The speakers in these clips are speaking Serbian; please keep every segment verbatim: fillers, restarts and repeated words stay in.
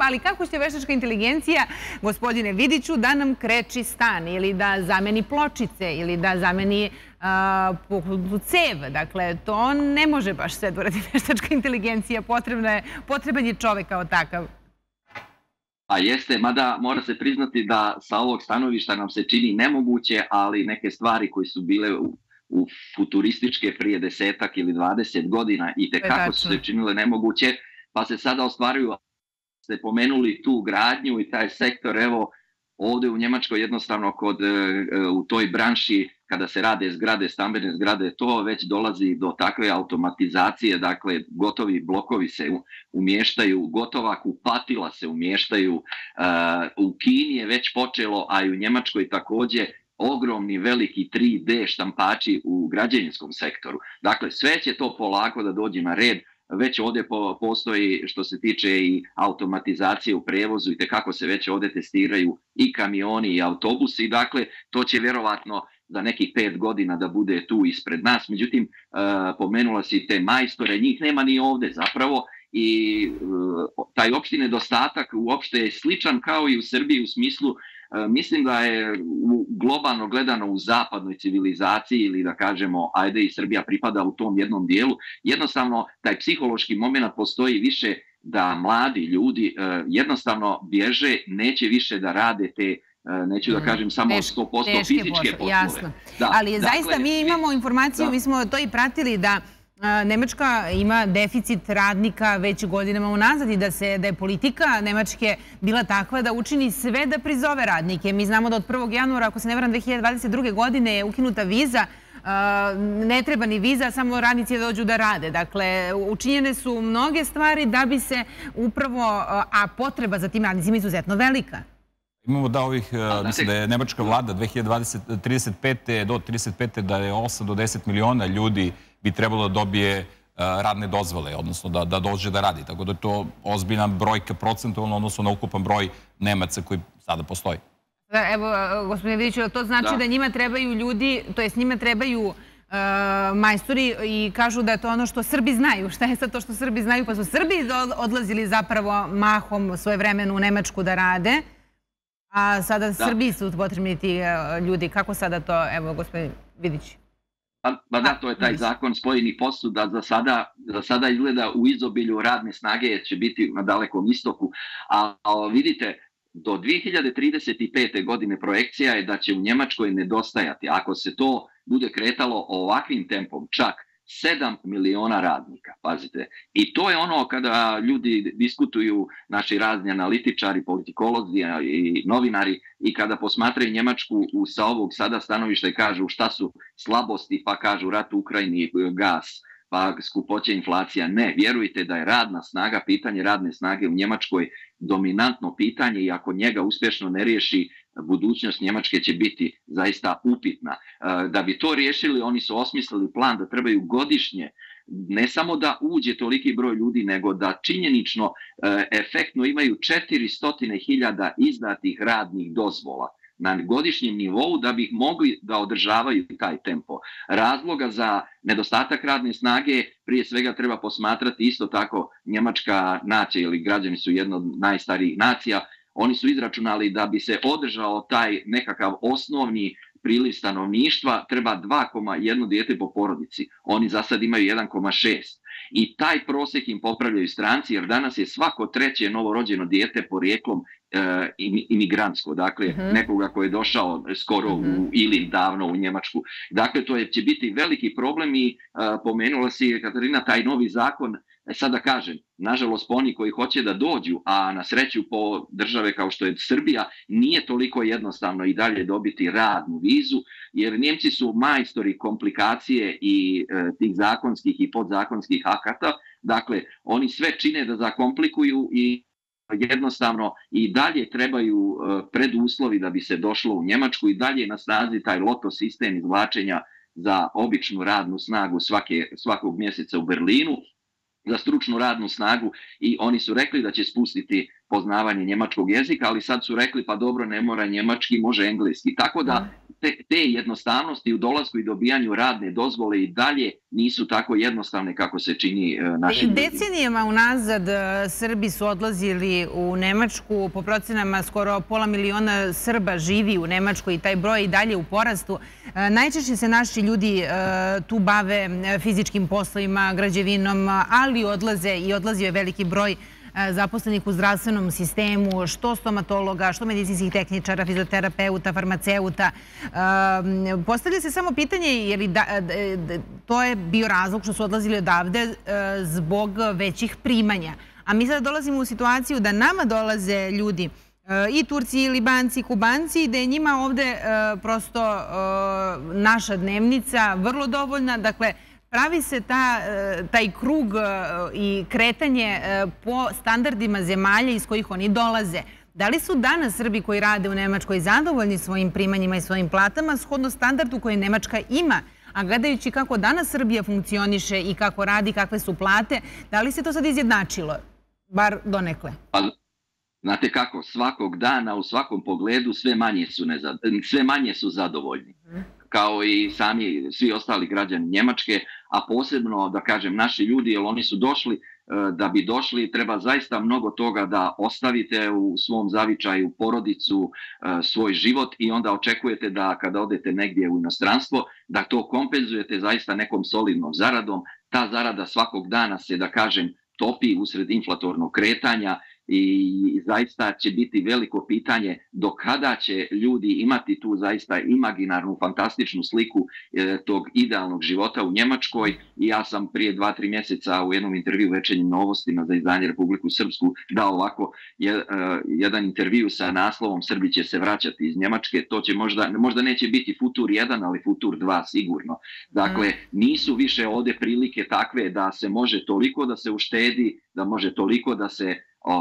ali kako će veštačka inteligencija, gospodine Vidiću, da nam kreči stan ili da zameni pločice ili da zameni puknutu cev? Dakle, to ne može baš sve da uradi veštačka inteligencija. Potreban je čovek kao takav. A jeste, mada mora se priznati da sa ovog stanovišta nam se čini nemoguće, ali neke stvari koje su bile u, u futurističke prije desetak ili dvadeset godina i tekako su se činile nemoguće, pa se sada ostvaruju. Ste pomenuli tu gradnju i taj sektor, evo, ovdje u Njemačkoj jednostavno kod, u toj branši kada se rade zgrade, stambene zgrade, to već dolazi do takve automatizacije, dakle gotovi blokovi se umještaju, gotova kupatila se umještaju, u Kini je već počelo, a i u Njemačkoj također ogromni veliki tri D štampači u građevinskom sektoru. Dakle, sve će to polako da dođe na red. Već ovdje postoji što se tiče i automatizacije u prevozu i tekako se već ovdje testiraju i kamioni i autobusi. Dakle, to će vjerovatno za nekih pet godina da bude tu ispred nas. Međutim, pomenula si te majstore, njih nema ni ovdje zapravo i taj opšti nedostatak uopšte je sličan kao i u Srbiji u smislu. Mislim da je globalno gledano u zapadnoj civilizaciji ili da kažemo, ajde i Srbija pripada u tom jednom dijelu, jednostavno taj psihološki moment postoji više da mladi ljudi jednostavno bježe, neće više da rade te, neću da kažem samo sto posto fizičke poslove. Jasno. Ali zaista mi imamo informaciju, mi smo to i pratili da Nemačka ima deficit radnika već godinama unazad i da je politika Nemačke bila takva da učini sve da prizove radnike. Mi znamo da od prvog januara, ako se ne varam, dve hiljade dvadeset druge. godine je ukinuta viza, ne treba ni viza, samo radnici dođu da rade. Dakle, učinjene su mnoge stvari da bi se upravo, a potreba za tim radnicima je izuzetno velika. Imamo da ovih, mislim da je nemačka vlada dve hiljade trideset pete do trideset pete da je osam do deset miliona ljudi bi trebalo da dobije radne dozvole, odnosno da dođe da radi. Tako da je to ozbiljna brojka procentualno, odnosno na ukupan broj Nemaca koji sada postoji. Evo, gospodine Vidiću, to znači da njima trebaju ljudi, to jest njima trebaju majstori i kažu da je to ono što Srbi znaju. Šta je sad to što Srbi znaju? Pa su Srbi odlazili zapravo mahom svoje vremenu u Nemačku da rade, a sada Srbiji su potrebni ti ljudi. Kako sada to, evo, gospodin Vidić? Pa da, to je taj zakon spojenih posuda. Za sada, za sada izgleda u izobilju radne snage će biti na Dalekom istoku. A, a vidite, do dve hiljade trideset pete. godine projekcija je da će u Njemačkoj nedostajati, ako se to bude kretalo ovakvim tempom, čak sedam miliona radnika, pazite. I to je ono kada ljudi diskutuju, naši razni analitičari, politikolozi i novinari, i kada posmatraju Njemačku sa ovog sada stanovišta i kažu šta su slabosti, pa kažu rat u Ukrajini, gas, pa skupoće, inflacija. Ne, vjerujte da je radna snaga, pitanje radne snage u Njemačkoj dominantno pitanje i ako njega uspješno ne riješi, budućnost Njemačke će biti zaista upitna. Da bi to riješili, oni su osmislili plan da trebaju godišnje ne samo da uđe toliki broj ljudi, nego da činjenično efektno imaju četiristo hiljada izdatih radnih dozvola na godišnjem nivou da bi ih mogli da održavaju taj tempo. Razloga za nedostatak radne snage prije svega treba posmatrati isto tako njemačka nacija ili građani su jedna od najstarijih nacija. Oni su izračunali da bi se održao taj nekakav osnovni priliv stanovništva treba dva zarez jedno dijete po porodici. Oni za sad imaju jedan zarez šest. I taj prosjek im popravljaju stranci jer danas je svako treće novorođeno dijete porijeklom e, imigrantsko. Dakle, uh-huh. nekoga koji je došao skoro uh-huh. u, ili davno u Njemačku. Dakle, to je, će biti veliki problem i a, pomenula si, Katarina, taj novi zakon. E sad da kažem, nažalost po oni koji hoće da dođu, a na sreću po države kao što je Srbija, nije toliko jednostavno i dalje dobiti radnu vizu, jer Njemci su majstori komplikacije i e, tih zakonskih i podzakonskih akata. Dakle, oni sve čine da zakomplikuju i jednostavno i dalje trebaju e, preduslovi da bi se došlo u Njemačku i dalje na snazi taj loto sistem izvlačenja za običnu radnu snagu svake, svakog mjeseca u Berlinu, za stručnu radnu snagu i oni su rekli da će spustiti poznavanje njemačkog jezika, ali sad su rekli pa dobro, ne mora njemački, može engleski. Tako da te, te jednostavnosti u dolasku i dobijanju radne dozvole i dalje nisu tako jednostavne kako se čini našim ljudima. Decenijama unazad Srbi su odlazili u Nemačku, po procenama skoro pola miliona Srba živi u Nemačkoj i taj broj i dalje u porastu. Najčešće se naši ljudi tu bave fizičkim poslovima, građevinom, ali odlaze i odlazio je veliki broj zaposlenih u zdravstvenom sistemu, što stomatologa, što medicinskih tehničara, fizioterapeuta, farmaceuta. Postavlja se samo pitanje, je li to je bio razlog što su odlazili odavde zbog većih primanja. A mi sada dolazimo u situaciju da nama dolaze ljudi, i Turci, i Libanci, i Kubanci, da je njima ovde prosto naša dnevnica vrlo dovoljna. Dakle, pravi se taj krug i kretanje po standardima zemalja iz kojih oni dolaze. Da li su danas Srbi koji rade u Nemačkoj zadovoljni svojim primanjima i svojim platama shodno standardu koji Nemačka ima? A gledajući kako danas Srbija funkcioniše i kako radi, kakve su plate, da li se to sad izjednačilo? Bar donekle. Pa, znate kako, svakog dana u svakom pogledu sve manje su, nezad... sve manje su zadovoljni. Kao i sami svi ostali građani Njemačke, a posebno, da kažem, naši ljudi, jer oni su došli, da bi došli, treba zaista mnogo toga da ostavite u svom zavičaju, porodicu, svoj život i onda očekujete da kada odete negdje u inostranstvo, da to kompenzujete zaista nekom solidnom zaradom. Ta zarada svakog dana se, da kažem, topi usred inflatornog kretanja i zaista će biti veliko pitanje do kada će ljudi imati tu zaista imaginarnu, fantastičnu sliku tog idealnog života u Njemačkoj. I ja sam prije dva, tri mjeseca u jednom intervju Večernjim novostima za izdanje Republiku Srpsku dao ovako jedan intervju sa naslovom Srbi će se vraćati iz Njemačke. To će možda, možda neće biti Futur jedan, ali Futur dva sigurno. Dakle, nisu više ovdje prilike takve da se može toliko da se uštedi, da može toliko da se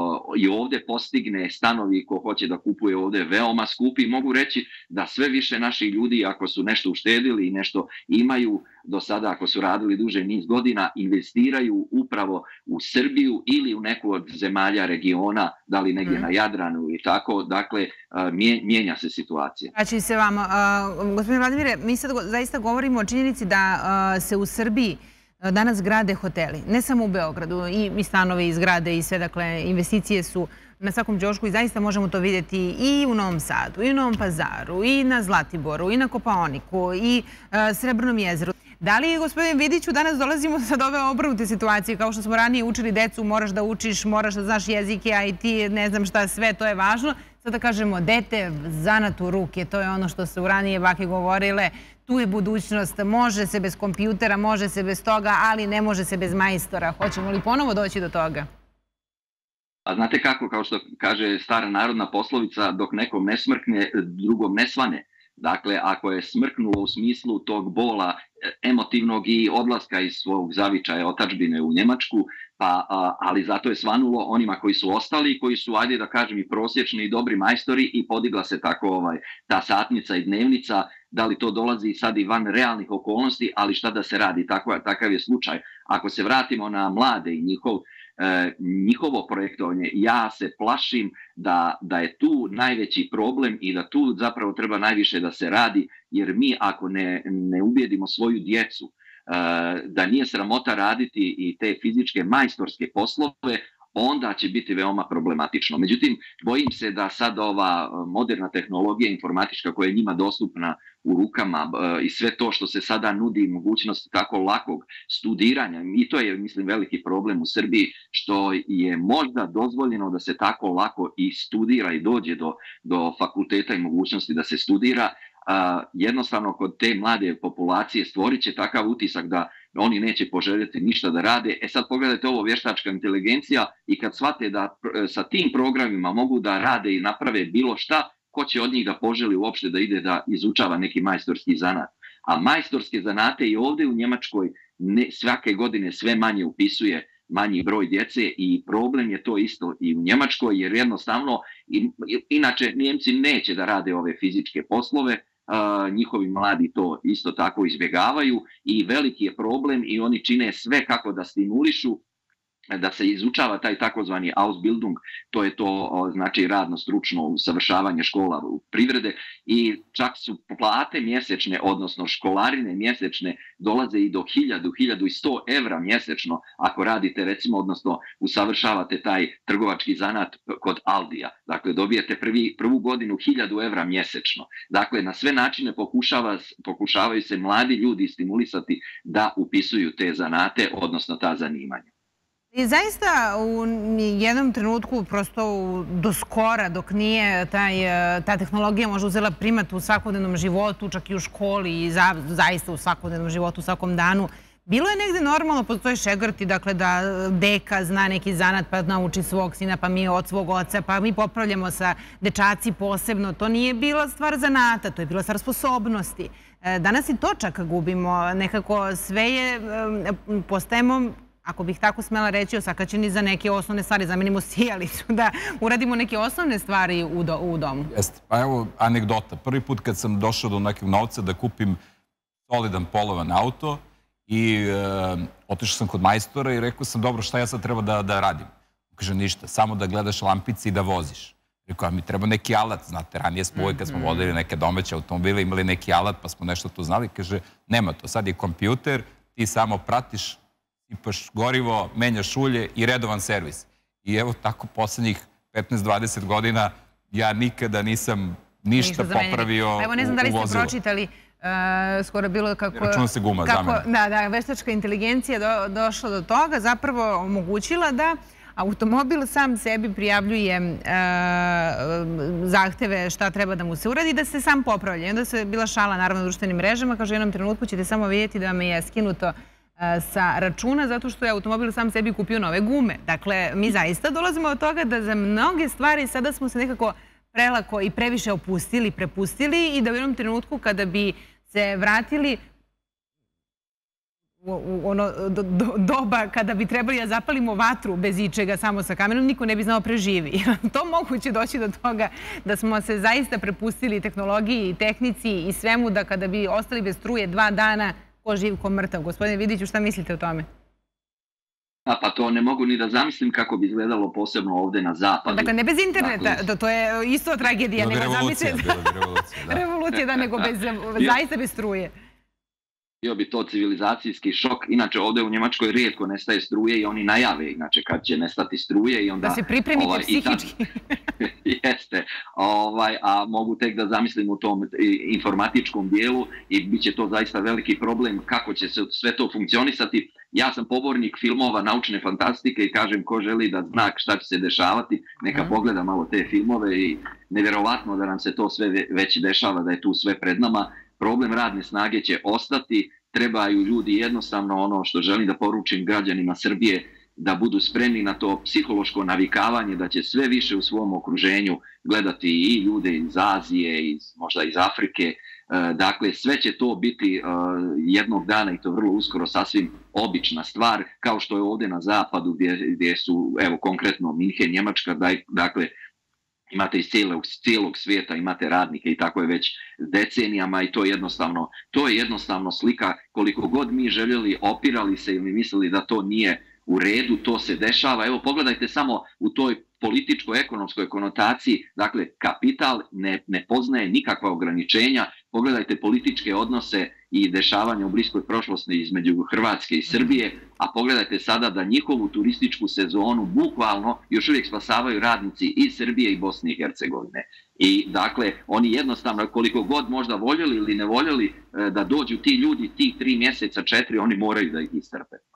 i ovdje postigne stanovi ko hoće da kupuje ovdje veoma skupi. Mogu reći da sve više naših ljudi, ako su nešto uštedili i nešto imaju do sada, ako su radili duže niz godina, investiraju upravo u Srbiju ili u neku od zemalja regiona, da li negdje na Jadranu i tako. Dakle, mijenja se situacija. Vraćaju se vama. Gospodine Vladimire, mi sad zaista govorimo o činjenici da se u Srbiji danas grade hoteli, ne samo u Beogradu, i stanove i zgrade i sve, dakle, investicije su na svakom ćošku i zaista možemo to vidjeti i u Novom Sadu, i u Novom Pazaru, i na Zlatiboru, i na Kopaoniku, i Srebrnom jezeru. Da li, gospodine Vidiću, danas dolazimo sad ove obrnute situacije, kao što smo ranije učili decu, moraš da učiš, moraš da znaš jezike, a i ti ne znam šta sve, to je važno. Sad da kažemo, dete, zanat u ruke, to je ono što su ranije bake govorile, tu je budućnost, može se bez kompjutera, može se bez toga, ali ne može se bez majstora. Hoćemo li ponovo doći do toga? A znate kako, kao što kaže stara narodna poslovica, dok nekom ne smrkne, drugom ne svane. Dakle, ako je smrknulo u smislu tog bola emotivnog i odlaska iz svog zavičaja otadžbine u Njemačku, pa, ali zato je svanulo onima koji su ostali, koji su, ajde da kažem, i prosječni i dobri majstori i podigla se tako ovaj, ta satnica i dnevnica. Da li to dolazi sad i van realnih okolnosti, ali šta da se radi, tako, takav je slučaj. Ako se vratimo na mlade i njihov njihovo projektovanje, ja se plašim da, da je tu najveći problem i da tu zapravo treba najviše da se radi, jer mi ako ne, ne ubijedimo svoju djecu da nije sramota raditi i te fizičke majstorske poslove, onda će biti veoma problematično. Međutim, bojim se da sad ova moderna tehnologija informatička koja je njima dostupna u rukama i sve to što se sada nudi mogućnost tako lakog studiranja, i to je, mislim, veliki problem u Srbiji, što je možda dozvoljeno da se tako lako i studira i dođe do, do fakulteta i mogućnosti da se studira. Uh, jednostavno kod te mlade populacije stvorit će takav utisak da oni neće poželjeti ništa da rade. E sad pogledajte ovo, vještačka inteligencija, i kad shvate da sa tim programima mogu da rade i naprave bilo šta, ko će od njih da poželi uopšte da ide da izučava neki majstorski zanat. A majstorske zanate i ovdje u Njemačkoj ne, svake godine sve manje upisuje manji broj djece i problem je to isto i u Njemačkoj, jer jednostavno, inače Njemci neće da rade ove fizičke poslove, Uh, njihovi mladi to isto tako izbjegavaju i veliki je problem i oni čine sve kako da stimulišu da se izučava taj takozvani Ausbildung, to je to znači radno stručno usavršavanje škola u privrede i čak su plate mjesečne, odnosno školarine mjesečne dolaze i do hiljadu, hiljadu i sto evra mjesečno ako radite recimo, odnosno usavršavate taj trgovački zanat kod Aldija. Dakle, dobijete prvi, prvu godinu hiljadu evra mjesečno. Dakle, na sve načine pokušava, pokušavaju se mladi ljudi stimulisati da upisuju te zanate, odnosno ta zanimanja. I zaista u jednom trenutku, prosto do skora, dok nije taj, ta tehnologija možda uzela primat u svakodnevnom životu, čak i u školi i za, zaista u svakodnevnom životu, u svakom danu, bilo je negde normalno, postoji šegrti, dakle da deka zna neki zanat pa nauči svog sina, pa mi od svog oca, pa mi popravljamo sa dečaci posebno. To nije bila stvar zanata, to je bila stvar sposobnosti. Danas i to čak gubimo. Nekako sve je, postajemo, ako bih tako smela reći, osakaćeni za neke osnovne stvari, zamenimo sijalicu, da uradimo neke osnovne stvari u, do, u domu. Jeste. Pa evo anegdota. Prvi put kad sam došao do nekog novca da kupim solidan polovan auto i e, otišao sam kod majstora i rekao sam, dobro, šta ja sad treba da, da radim? Kaže, ništa, samo da gledaš lampice i da voziš. Rekao, a mi treba neki alat, znate, ranije smo uvijek kad smo vodili neke domaće automobile, imali neki alat pa smo nešto tu znali. Kaže, nema to, sad je kompjuter, ti samo pratiš, sipaš gorivo, menjaš ulje i redovan servis. I evo tako poslednjih petnaest dvadeset godina ja nikada nisam ništa popravio u vozilu. Evo ne znam da li ste pročitali, skoro bilo kako... Računa se guma za mene. Da, da, veštačka inteligencija došla do toga, zapravo omogućila da automobil sam sebi prijavljuje zahteve šta treba da mu se uradi i da se sam popravlja. I onda se bila šala naravno u društvenim mrežama, kaže u jednom trenutku ćete samo vidjeti da vam je skinuto sa računa zato što je automobil sam sebi kupio nove gume. Dakle, mi zaista dolazimo od toga da za mnoge stvari sada smo se nekako prelako i previše opustili, prepustili i da u jednom trenutku kada bi se vratili u ono doba kada bi trebali da zapalimo vatru bez ičega, samo sa kamenom, niko ne bi znao preživi. To moguće doći do toga da smo se zaista prepustili tehnologiji, tehnici i svemu da kada bi ostali bez struje dva dana ko živ, ko mrtav. Gospodine Vidiću, šta mislite o tome? A pa to ne mogu ni da zamislim kako bi izgledalo posebno ovde na zapadu. Dakle, ne bez interneta, to je isto tragedija. Revolucija. Revolucija, da, nego zaista bez struje. Bio bi to civilizacijski šok. Inače, ovde u Njemačkoj rijetko nestaje struje i oni najave, inače, kad će nestati struje i onda... Da se pripremite psihički. Jeste. A mogu tek da zamislim u tom informatičkom dijelu i bit će to zaista veliki problem kako će se sve to funkcionisati. Ja sam pobornik filmova naučne fantastike i kažem ko želi da zna šta će se dešavati, neka pogleda malo te filmove i nevjerovatno da nam se to sve već dešava, da je tu sve pred nama. Problem radne snage će ostati, trebaju ljudi jednostavno ono što želim da poručim građanima Srbije, da budu spremni na to psihološko navikavanje, da će sve više u svom okruženju gledati i ljude iz Azije, iz, možda iz Afrike. Dakle, sve će to biti jednog dana i to vrlo uskoro sasvim obična stvar, kao što je ovdje na zapadu gdje su, evo konkretno Minhen, Njemačka, dakle, imate iz cijelog, cijelog svijeta, imate radnike i tako je već decenijama i to je jednostavno, to je jednostavno slika koliko god mi željeli, opirali se ili mislili da to nije u redu, to se dešava. Evo pogledajte samo u toj političko-ekonomskoj konotaciji, dakle kapital ne, ne poznaje nikakva ograničenja, pogledajte političke odnose i dešavanja u bliskoj prošlosti između Hrvatske i Srbije, a pogledajte sada da njihovu turističku sezonu bukvalno još uvijek spasavaju radnici iz Srbije i Bosne i Hercegovine. I dakle, oni jednostavno koliko god možda voljeli ili ne voljeli da dođu ti ljudi, tih tri mjeseca, četiri, oni moraju da ih istrpe.